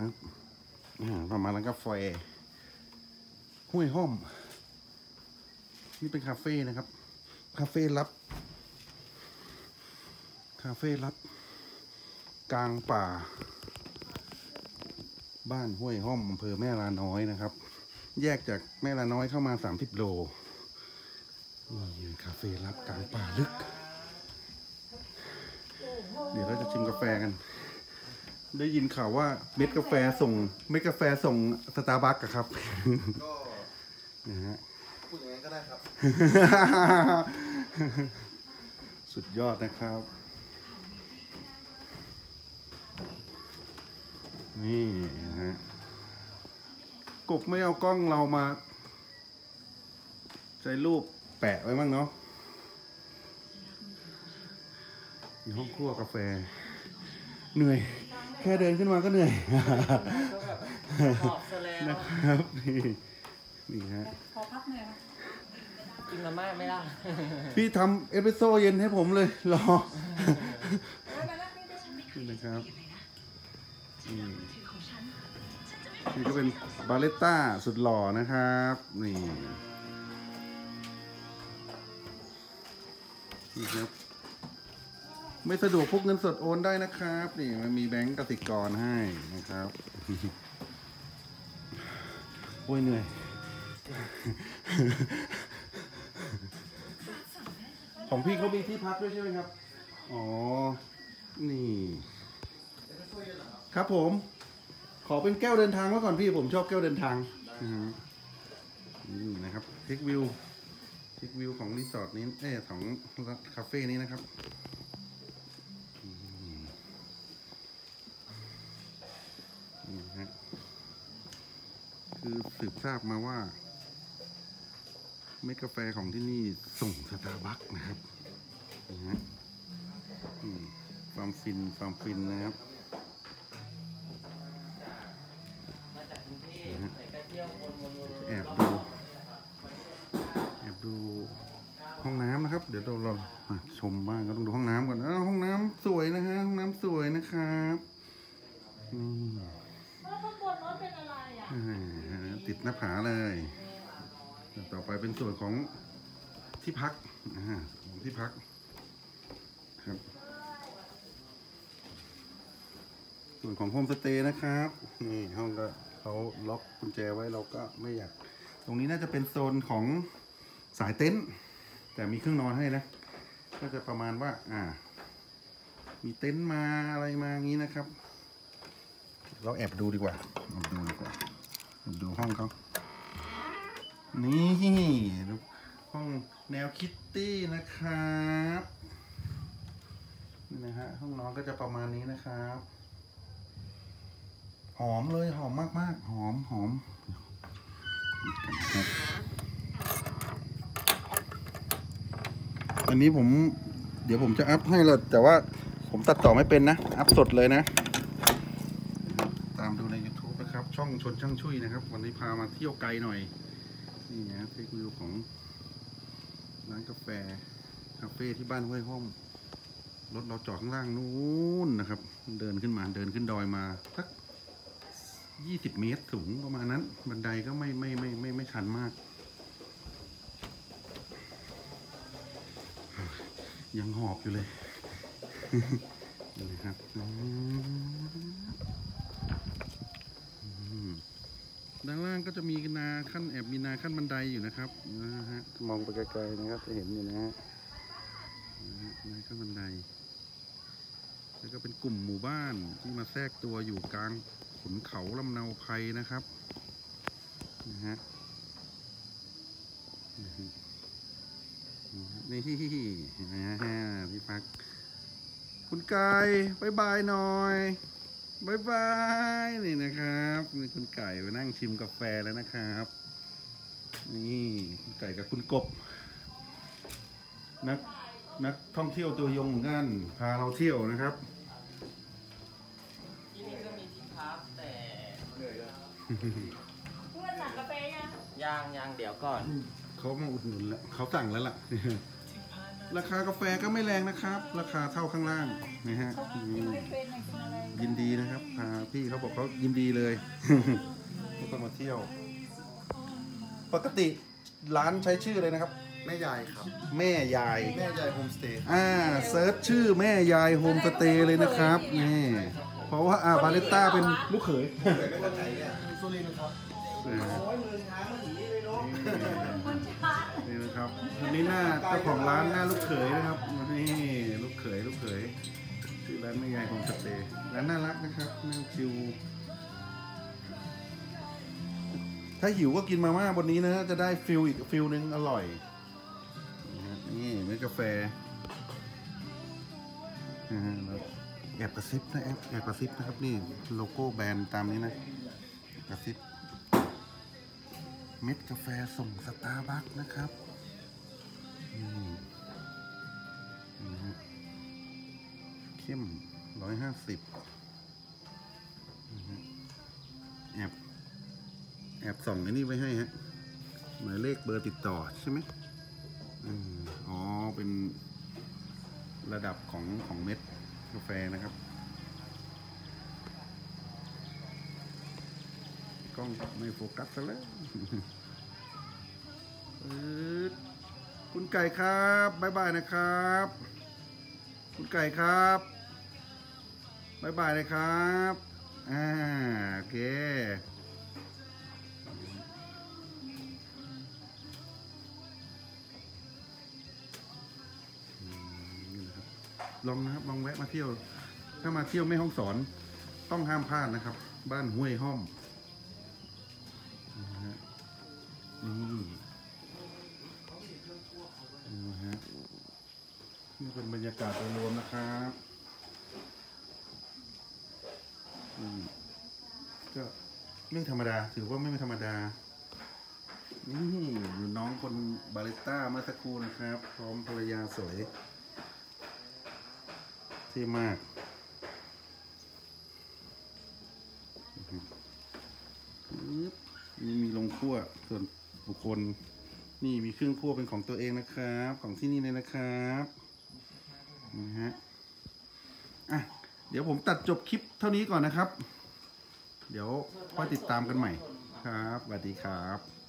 ครับประมาณร้านกาแฟห้วยห้อมนี่เป็นคาเฟ่นะครับคาเฟ่ลับกลางป่าบ้านห้วยห้อมอำเภอแม่ลาน้อยนะครับแยกจากแม่ลาน้อยเข้ามา30 โลนี่คาเฟ่ลับกลางป่าลึกเดี๋ยวเราจะชิมกาแฟกันได้ยินข่าวว่าเม็ดกาแฟส่งสตาร์บัคส์ครับก็นะฮะพูดอย่างนั้นก็ได้ครับสุดยอดนะครับนี่นะฮะกบไม่เอากล้องเรามาใช้รูปแปะไว้บ้างเนาะมีห้องครัวกาแฟเหนื่อยแค่เดินขึ้นมาก็เหนื่อยนะครับนี่ฮะขอพักหน่อยนะกินมาม่าไม่ได้พี่ทำเอสเปรสโซ่เย็นให้ผมเลยรอนี่นะครับนี่ก็เป็นบาเลต้าสุดหล่อนะครับนี่ครับไม่สะดวกพกเงินสดโอนได้นะครับนี่มันมีแบงก์กสิกรให้นะครับโอ้ยเหนื่อยของพี่เขามีที่พักด้วยใช่ไหมครับอ๋อนี่ครับผมขอเป็นแก้วเดินทางไว้ก่อนพี่ผมชอบแก้วเดินทางนี่นะครับเทควิวของรีสอร์ทนี้ของคาเฟ่นี้นะครับนี่ฮะคือสืบทราบมาว่าเม็ดกาแฟของที่นี่ส่งสตาร์บัคส์นะครับนี่ฮะความฟินนะครับแอบดูห้องน้ำนะครับเดี๋ยวเราชมบ้างก็ต้องดูห้องน้ำก่อนห้องน้ำสวยนะฮะห้องน้ำสวยนะครับแล้วข้างบนนั้นเป็นอะไรติดหน้าผาเลยต่อไปเป็นส่วนของที่พักครับส่วนของโฮมสเตย์นะครับนี่ห้องก็เขาล็อกกุญแจไว้เราก็ไม่อยากตรงนี้น่าจะเป็นโซนของสายเต็นท์แต่มีเครื่องนอนให้นะก็จะประมาณว่ามีเต็นท์มาอะไรมาอย่างนี้นะครับเราแอบดูดีกว่าดูห้องเขานี่ห้องแนวคิตตี้นะครับนี่นะฮะห้องนอนก็จะประมาณนี้นะครับหอมเลยหอมมากหอมอันนี้เดี๋ยวผมจะอัพให้เลยแต่ว่าผมตัดต่อไม่เป็นนะอัพสดเลยนะตามดูใน YouTube นะครับช่องชนช่างชุยนะครับวันนี้พามาเที่ยวไกลหน่อยนี่นะเทควิวของร้านกาแฟคาเฟ่ที่บ้านห้วยห้อมรถเราจอดข้างล่างนู้นนะครับเดินขึ้นดอยมาสัก20 เมตรสูงประมาณนั้นบันไดก็ไม่ชันมากยังหอบอยู่เลยนะครับด้านล่างก็จะมีนาขั้นบันไดอยู่นะครับนะฮะมองไปไกลๆนะครับจะเห็นอยู่นะฮะนาขั้นบันไดแล้วก็เป็นกลุ่มหมู่บ้านที่มาแทรกตัวอยู่กลางขุนเขาลำเนาไพรนะครับนะฮะนี่นะฮะพี่พักคุณกายบายบายหน่อยบายบายนี่นะครับนี่คุณไก่มานั่งชิมกาแฟแล้วนะครับนี่คุณไก่กับคุณกบนักท่องเที่ยวตัวยงเหมือนกันพาเราเที่ยวนะครับที่นี่ก็มีที่พักแต่เพื่อนสั่งกาแฟยังเดี๋ยวก่อนเขามาอุดหนุนแล้วเขาสั่งแล้วล่ะราคากาแฟก็ไม่แรงนะครับราคาเท่าข้างล่างนะฮะยินดีนะครับพาพี่เขาบอกเขายินดีเลย ทุกคนมาเที่ยว ปกติร้านใช้ชื่อเลยนะครับแม่ยายครับแม่ยายแม่ยายโฮมสเตย์เซิร์ชชื่อแม่ยายโฮมสเตย์เลยนะครับนี่เพราะว่าบาเลต้าเป็นลูกเขยเกิดไม่ไหนเนี่ยสุรินทร์ครับนี่นะครับวันนี้หน้าเจ้าของร้านหน้าลูกเขยนะครับนี่ลูกเขยชื่อร้านแม่ยายโฮมสเตย์ร้านน่ารักนะครับนั่งชิวถ้าหิวก็กินมาม่าบนนี้นะจะได้ฟิลอีกฟิลนึงอร่อยนี่เม็ดกาแฟแล้วแอบกระซิบนะแอบกระซิบนะครับนี่โลโก้แบรนด์ตามนี้นะกระซิบเม็ดกาแฟส่งสตาร์บัคนะครับเข้ม150แอบส่องไอ้นี่ไว้ให้ฮะหมายเลขเบอร์ติดต่อใช่ไหมอ๋อเป็นระดับของเม็ดกาแฟนะครับกล้องไม่โฟกัสซะแล้ว คุณไก่ครับบ๊ายบายนะครับคุณไก่ครับบ๊ายบายเลยครับโอเคลองนะครับลองแวะมาเที่ยวถ้ามาเที่ยวแม่ฮ่องสอนต้องห้ามพลาดนะครับบ้านห้วยห้อมนี่เป็นบรรยากาศโดยรวมนะครับก็ไม่ธรรมดาถือว่าไม่ธรรมดานี่อยู่น้องคนบาริสต้าเมื่อสักครู่นะครับพร้อมภรรยาสวยที่มากนี่มีลงคั่วส่วนบุคคลนี่มีเครื่องคั่วเป็นของตัวเองนะครับของที่นี่เลยนะครับนะฮะเดี๋ยวผมตัดจบคลิปเท่านี้ก่อนนะครับเดี๋ยวค่อยติดตามกันใหม่ครับสวัสดีครับ